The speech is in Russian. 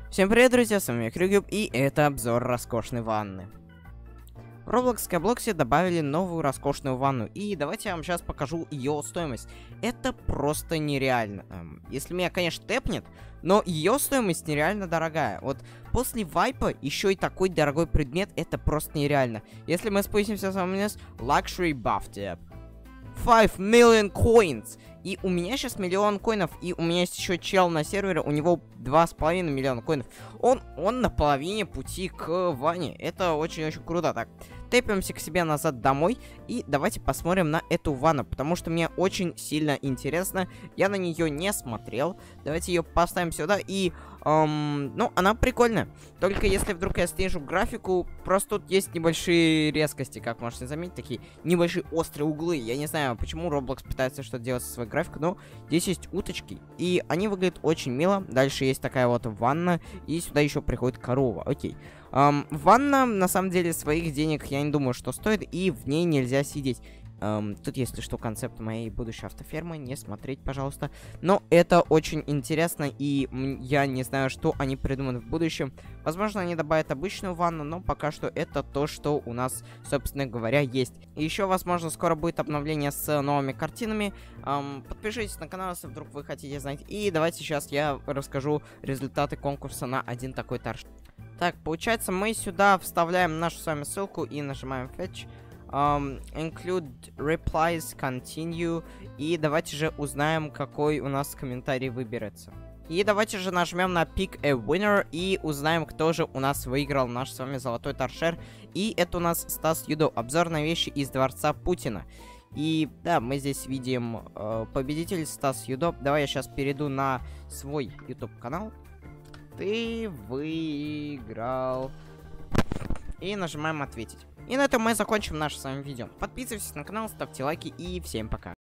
Всем привет, друзья, с вами Крюгюб, и это обзор роскошной ванны. В Roblox Skyblox добавили новую роскошную ванну, и давайте я вам сейчас покажу ее стоимость. Это просто нереально. Если меня, конечно, тэпнет, но ее стоимость нереально дорогая. Вот после вайпа еще и такой дорогой предмет, это просто нереально. Если мы спустимся с вами вниз, Luxury Buff Tab. 5 million coins. И у меня сейчас 1 000 000 коинов. И у меня есть еще чел на сервере. У него 2,5 миллиона коинов. Он на половине пути к ванне. Это очень-очень круто. Так, тэпимся к себе назад домой. И давайте посмотрим на эту ванну. Потому что мне очень сильно интересно. Я на нее не смотрел. Давайте ее поставим сюда. И, ну, она прикольная. Только если вдруг я снижу графику. Просто тут есть небольшие резкости. Как можете заметить, такие небольшие острые углы. Я не знаю, почему Roblox пытается что-то делать со своей графикой. Но здесь есть уточки. И они выглядят очень мило. Дальше есть такая вот ванна. И сюда еще приходит корова. Окей. Ванна, на самом деле, своих денег я не думаю, что стоит. И в ней нельзя сидеть. Тут, если что, концепт моей будущей автофермы. Не смотреть, пожалуйста. Но это очень интересно. И я не знаю, что они придумают в будущем. Возможно, они добавят обычную ванну. Но пока что это то, что у нас, собственно говоря, есть. И еще, возможно, скоро будет обновление с новыми картинами. Подпишитесь на канал, если вдруг вы хотите знать. И давайте сейчас я расскажу результаты конкурса на один такой торж. Так, получается, мы сюда вставляем нашу с вами ссылку и нажимаем Fetch. Include replies, continue. И давайте же узнаем, какой у нас комментарий выберется. И давайте же нажмем на Pick a Winner и узнаем, кто же у нас выиграл наш с вами золотой торшер. И это у нас Стас Юдо. Обзор на вещи из дворца Путина. И да, мы здесь видим победитель Стас Юдо. Давай я сейчас перейду на свой YouTube канал. Ты выиграл. И нажимаем ответить. И на этом мы закончим наше с вами видео. Подписывайтесь на канал, ставьте лайки и всем пока.